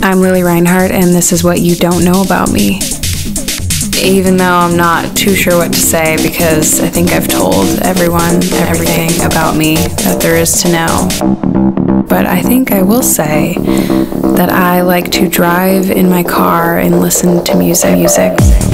I'm Lili Reinhart, and this is what you don't know about me. Even though I'm not too sure what to say because I think I've told everyone everything about me that there is to know. But I think I will say that I like to drive in my car and listen to music.